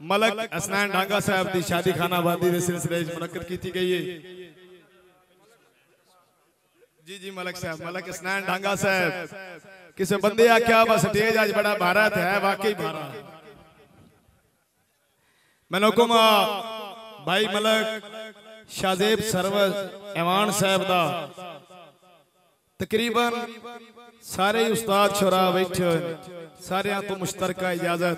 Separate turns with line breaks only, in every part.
मलक हसनैन ढांगा साहब की शादी खाना आबादी के सिलसिले मुनक्कद की गई है। जी जी मलक साहब, मलक हसनैन ढांगा साहब किसी बंदे आख्या बस स्टेज आज बड़ा भारत है, वाकई भारा। मैंने हुक्म भाई मलक शाहजेब सरवर ऐवान साहब दा तकरीबन सारे उस्ताद छोरा बैठे सारे तो मुश्तरका इजाजत।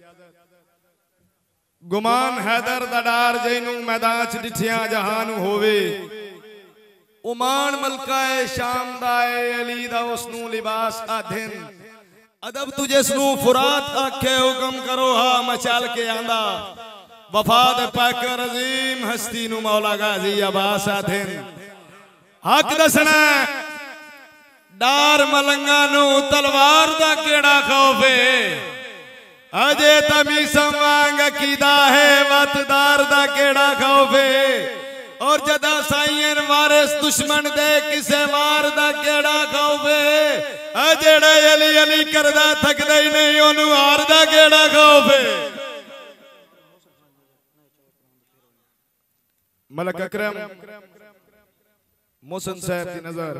गुमान हैदर दा डार जैनू मैदान च डिठिया जहानू होवे, उमान मलकाए शाम दाए अली दा उसनू लिबास आधिन, अदब तुझे स्नू फुरात आखे हुक्म करो हा मचाल के आंदा, वफाद पाकर अजीम हस्ती नु मौला गाजी अब्बास आधिन। हक दसना डार मलंगा नु तलवार दा केड़ा खौफ है, अजे तमी समांग कीदा है वतदार दा केड़ा खौफ है, और जदा साईं वारिस दुश्मन दे किसे वार दा केड़ा खौफ है, अजेड़ा अली अली करदा थकदा ही नहीं ओनू हार दा केड़ा खौफ है। मलक अकरम मोहसिन साहब की नजर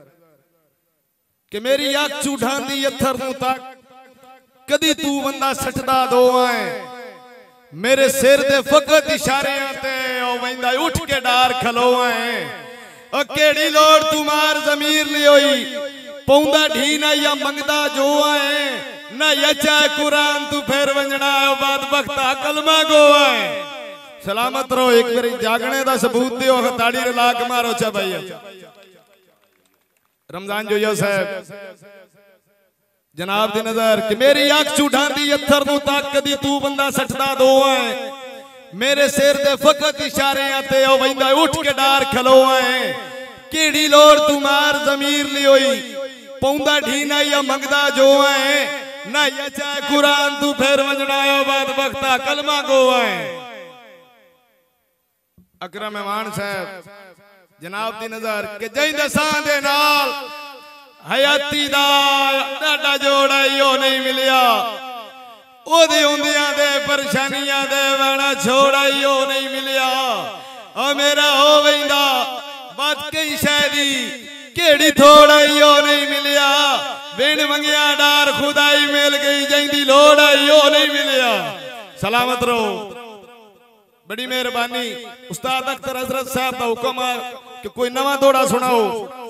कि मेरी आंख चूढ़ांदी अथर नू तक कदी तू बंदा सटदा दो आए, मेरे सिर दे फकत इशारे ते ओ वंदा उठ के डार खलो आए, ओ केड़ी लोड़ तू मार जमीर ली होई पौंदा ढी ना या मंगदा जो आए, ना यचा कुरान तू फिर वंजना बाद बख्ता कलमा गो आए। सलामत रहो, एक बारी जागने दा सबूत दियो, ताड़ी रला के मारो चा भाई। रमजान जोया साहब जनाब दी नजर कि मेरी आंख चूढ़ांदी अथर नू तक कदी तू बंदा सटदा दो आए, मेरे सिर दे फकत इशारे ते ओ वंदा उठ के डार खलो आए, केड़ी लोड़ तू मार जमीर ली होई पौंदा ढीना या मंगदा जो आए, ना यचा कुरान तू फिर वंजना बाद बख्ता कलमा गो आए। अकरम ऐवान साहब जनाब दी नजर के जई दसां दे नाल हयाती दा डाडा जोड़ा यो नहीं मिलिया, ओदे हुंदियां दे परेशानियां दे वाणा छोड़ा यो नहीं मिलिया, ओ मेरा हो वैंदा बात कई शायदी केड़ी थोड़ा यो नहीं मिलिया, बिन मंगिया डार खुदाई मिल गई जैंदी लोड़ा यो नहीं मिलिया। सलामत रहो, बड़ी मेहरबानी। उस्ताद अख्तर हजरत साहब का हुक्म है कि कोई नवा दौड़ा सुनाओ।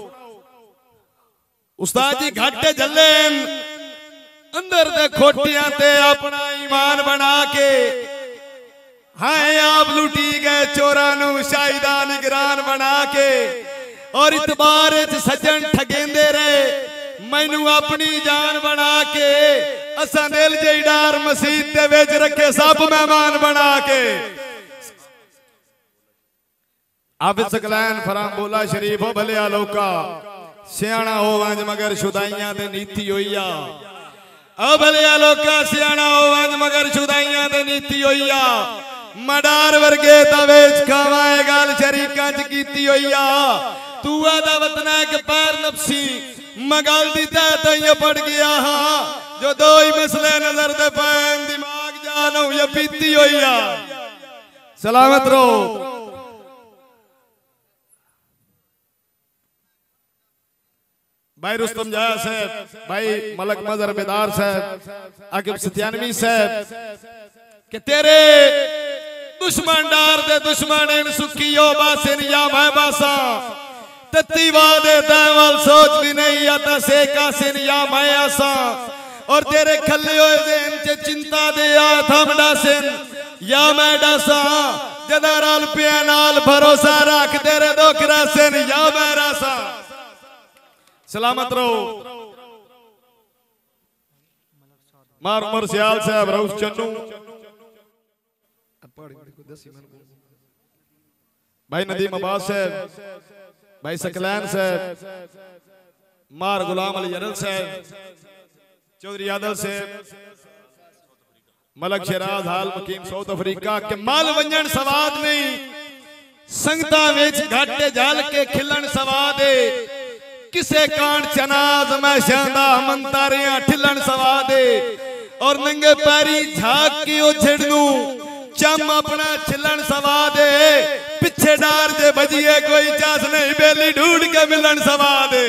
उस्ताद जी घाटे जले अंदर दे खोटियां ते अपना ईमान बना के हाय आप लुटी गए चोरा नू शाहिदा निगरान बना के, और इतबार सज्जन ठगेंदे रहे मैनू अपनी जान बना के, असा दिल जई डार मसीत दे विच रखे सब मेहमान बना के। आबिद सकलैन फराम बोला शरीफ हो भले आलोका, सियाना हो वंज मगर शुदाइयां ते नीति होइया, ओ भले आलोका सियाना हो वंज मगर शुदाइयां ते नीति होइया, मडार वर्गे तवेच खावाए गल शरीकां च कीती होइया, तू आदा वतना के पैर नफसी मगल दी तैं पड़ गया हां, जो दो ही मसले नजर दे पैन दिमाग जानो ये पीती होइया। सलामत रहो। भाई रुस्तम जाया साहब, भाई मलक मजहर बेदार साहब, आकिब सत्यानवी साहब कि तेरे दुश्मन डार दे दुश्मन इन सुखियो बासिन या मैं बासा, तत्ती वादे दावल सोच भी नहीं आता से कासिन या मैं आसा, और तेरे खल्ले होए ज़हन च चिंता दे आ थम डासिन या मैं डासा, जदा राल पिया नाल भरोसा रख तेरे दुख रासिन या मैं रासा। सलामत रहो। मार उमर सियाल साहब, रऊफ चन्नू, भाई नदीम अब्बास साहब, भाई सकलैन साहब, मार गुलाम अली अरल साहब, चौधरी आदल साहब, मलक शराज हाल मुकीम साउथ अफ्रीका के माल वंजन सवाद नहीं, संगता विच घाटे जाल के खिलन सवाद है, किसे कांड चनाज मैं शांदा मंतारियां ठिलन सवादे, और नंगे पैरी झाक की ओ छिड़नू चम अपना छिलन सवा दे, पिछे डार जे बजिए कोई चास नहीं, बेली ढूंढ के मिलन सवा दे।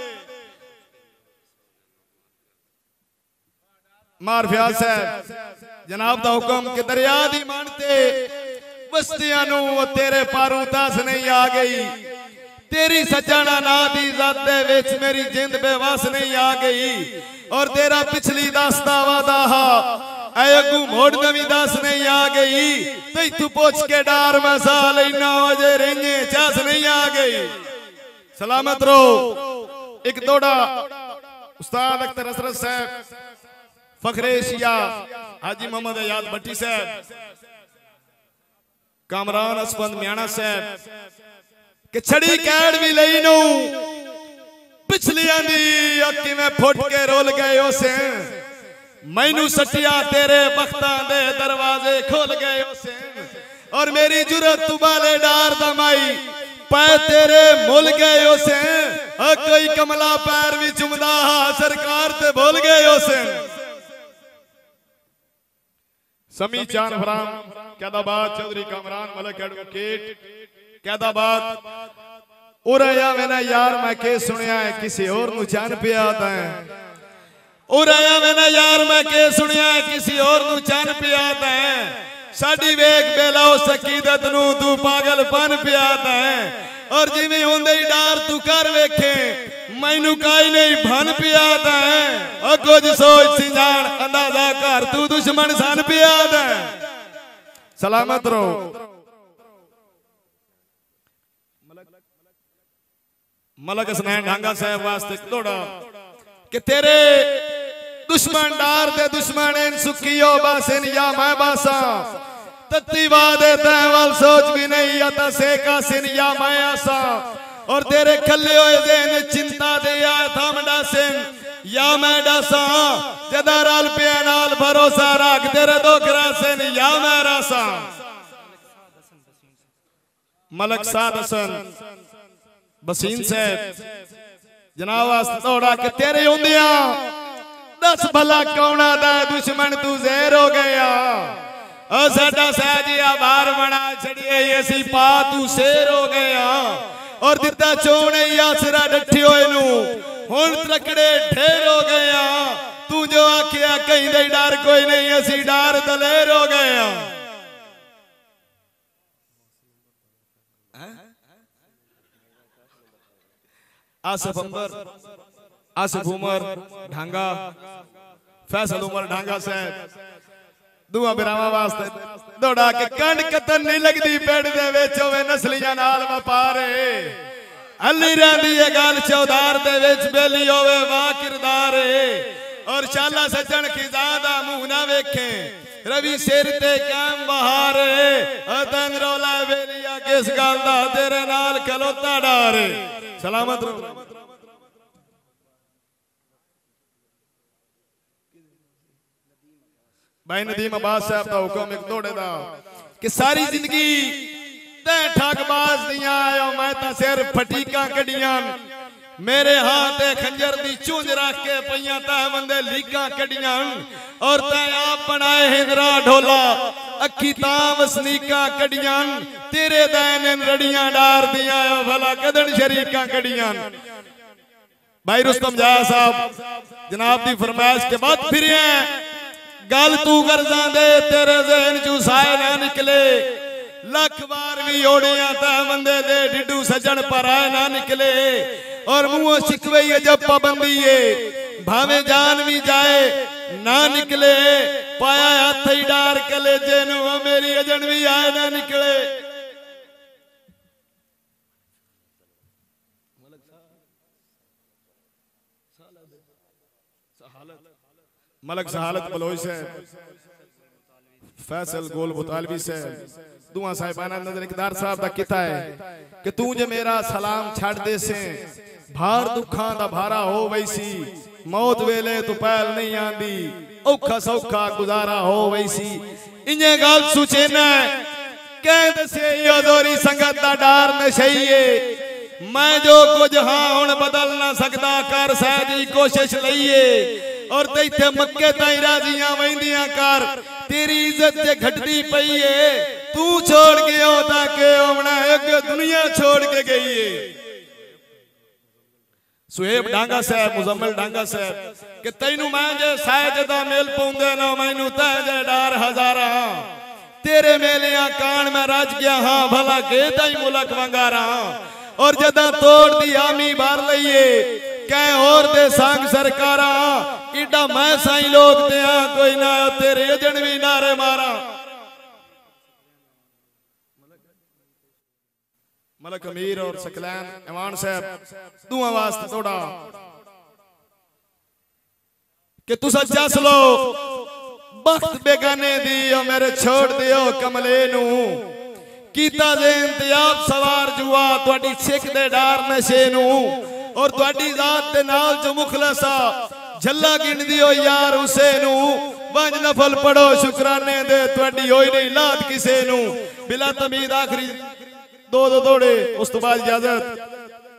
मार फ्याज साहब जनाब दा हुक्म के दरिया दी मानते बस्तियां नू तेरे पारू तास नहीं आ गई, तेरी सजना ना दी ज़ात दे विच मेरी जिंद बेवस नहीं आ गई, और तेरा पिछली दास्ता वादा हा अगू मोड़ नवी दस नहीं आ गई, तो तू पूछ के डार मैं सा लेना अजे रेंगे चास नहीं आ गई। सलामत रहो। एक दौड़ा उस्ताद अख्तर हसरत साहब, फखरे एशिया हाजी मोहम्मद याद भट्टी साहब, कामरान असफंद म्याणा साहब कि छड़ी कैड़ भी लई नू पिछलियां दी अक्की में फुट के रोल गए उसे, मैनू सटिया तेरे बख्तां दे दरवाजे खोल गए उसे, और मेरी जुरत तुबाले डार दमाई पै तेरे मुल गए उसे, कोई कमला पैर भी चुमदा हा सरकार ते भूल गए उसे। समी चान फराम कैदाबाद, चौधरी कामरान मलक एडवोकेट कैदाबाद, उराया मैंने यार मैं के सुनिया है किसी और नू जान पिया है, उराया मैंने यार मैं के सुनिया है किसी और नू जान पिया है, साडी वेख बेला उस अकीदत नू तू पागलपन पिया है, और जिवें होंदे ही डार तू कर वेखे मैनू काई नहीं भन पिया है, और कुछ सोच सिंजान अंदाजा कर तू दुश्मन सन पिया है। सलामत रहो। मलक हसनैन ढांगा साहब वास्ते दौड़ा कि तेरे दुश्मन डार दे दुश्मन इन सुखियो बासिन या मैं बासा, तत्ती वादे तैवाल सोच भी नहीं आता सेका सिन या मैं आसा, और तेरे खल्ले हुए देन चिंता दे आया थाम डासिन या मैं डासा, जदा राल पे नाल भरोसा रख तेरे दोखरा सिन या मैं रासा। मलक साद हसन बसीन साहब जनाब वास्ते दौड़ा के तेरे होंदिया दस भला कौना दा दुश्मन तू ज़हर हो गया, और साडा सहजिया बार बना छड़िए असी पा तू शेर हो गया, और दिता चोने आसरा डठी होए नू हुण त्रकड़े ढेर हो गया, तू जो आखिया कहीं दे डर कोई नहीं असी डार दलेर हो गया। आसिफ अंबर, आसिफ उमर ढांगा, फैसल उमर ढांगा साहब दुआ बिरावा वास्ते दौड़ा के कंड कतन नहीं लगदी पेड़ दे विच होवे नस्लियां नाल वपारे, अली रहंदी है गल चौधार दे विच बेली होवे वाह किरदार, और शाला सजन खिजा दा मुंह ना वेखे रवि सिर ते काम बहार, तन रौला बेलिया किस गल दा तेरे नाल खलोता डार। सलामत रहो। भाई नदीम अब्बास साहब का हुक्म एक दौड़े दा कि सारी जिंदगी ते ठगबाज दियां आयो मैं ता सिर फटीका कड़ियां, मेरे हाथ खंजर दी चूंज रख के पईयां ता बंदे लीका कड़ियां, और तै आप बनाए हिंदरा ढोला अखी ता वसनीका कड़ियां, तेरे दैन रड़ियां डार दियां आयो भला कदन शरीका कड़ियां। भाई रुस्तम जाया साहब जनाब दी फरमाइश के बाद फिर गल तू गर्जा दे तेरे जहन चू साए ना निकले, लख बार भी ओड़िया ता बंदे दे डिडू सजन पर आए ना निकले, और मुंह शिकवे अजब पाबंदी है भावे जान भी जाए ना निकले, पाया हाथ ही डार कलेजे नू मेरी अजन भी आए ना निकले। मलक सहालत बलोच साहब, फैसल गोल बुतालवी साहब, दुआ साहिबाना नजर इकदार साहब दा किता है कि तू जे मेरा सलाम छड़ दे से भार दुखां दा भारा हो वैसी, मौत वेले तू पहल नहीं आंदी औखा सौखा गुजारा हो वैसी, इन्हें गल सुचेना कह दसे योरी संगत दा डार नशईए, मैं जो कुछ हाँ हुण बदल ना सकदा कर सहजी कोशिश लईए, और ते मक्के ताई राजियां वहिंदियां कर तेरी इज्जत जे घटती पई है तू छोड़ के होता के होना एक दुनिया छोड़ के गई है। सुहेब डांगा साहब मुजम्मिल डांगा साहब कि तैनू मैं जे सायद दा मेल पौंदे ना मैनू तै जे डार हजारा तेरे मेलिया कान में रज गया हाँ भला के ताई मुलक वंगारा और जदा तोड़ दी आमी बार लईए कह और दे संग सरकारा इडा मैं साई लोग ते कोई ना तेरे अजन भी नारे मारा। मलक अमीर और सकलैन इमान साहब दुआ वास्ते थोड़ा कि तुसा जस लो बख्त बेगाने दी मेरे छोड़ दियो कमले नू कीता जे इंतजाब सवार जुआ तुहाडी सिख दे डार नशे नू और तुहाडी जात दे नाल जो मुखलसा झल्ला गिन दियो यार उसे नू पंज नफल पढ़ो शुक्राने दे तुहाडी होई नहीं लाद किसे नू बिला तमीद आखिरी दो दौड़े उस तो बाद इजाजत।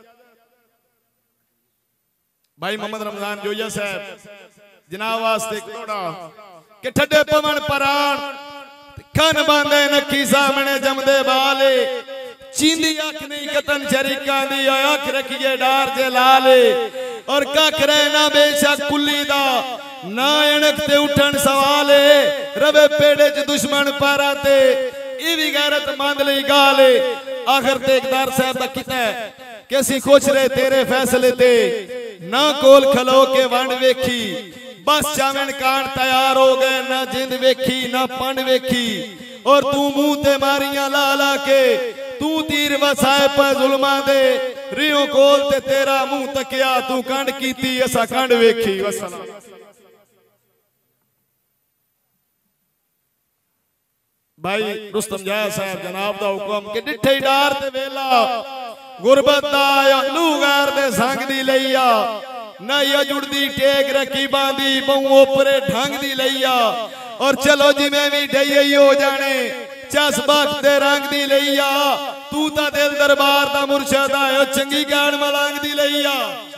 भाई मोहम्मद रमजान जोया साहब जनाब वास्ते दौड़ा कि ठड्डे पवन परान खन बांधे नखी सामने जमदे बाले चींदी अख नहीं कतन शरीका दी अख रखिए डार जे लाले और कख रहना बेशक कुली दा ना अणक ते उठन सवाले रवे पेड़े च दुश्मन पारा ते ये भी गैरत मंद लई गाले आखिर ते इकदार साहब दा किता कि असीं खुश रहे तेरे फैसले ते ना कोल खलो के वंड वेखी बस चावन कान तैयार हो गए ना जिंद वेखी ना पंड वेखी और तू मुंह ते मारियां ला ला के तू तीर वसाए पे जुल्मा दे रियो कोल ते तेरा मुंह तकिया तू कंड कीती असा कंड वेखी। वसलाम। भाई रुस्तम जाया साहब जनाब दा हुक्म कि डिठे डार ते वेला गुरबत दा लू गैर दे संग दी लईया ना या जुड़दी टेक रखी बांधी बहु ओपरे ढंग दी लईया और चलो जी मैं भी ढई हो जाने चस बख्त दे रंग दी लईया तू ता दिल दरबार दा मुर्शद आयो चंगी गान मलांग दी लईया।